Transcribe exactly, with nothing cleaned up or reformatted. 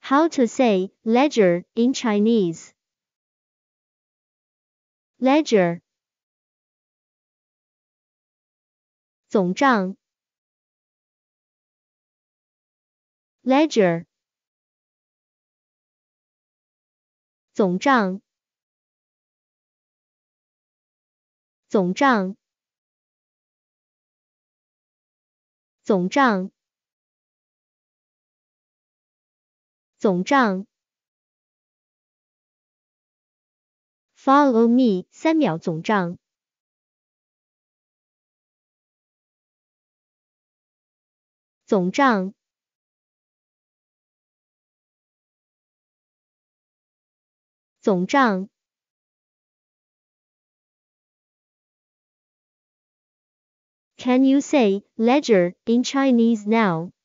How to say ledger in Chinese? Ledger 总账 Ledger 总账总账总账总账 Follow me 三秒总账总账总账 Can you say ledger in Chinese now?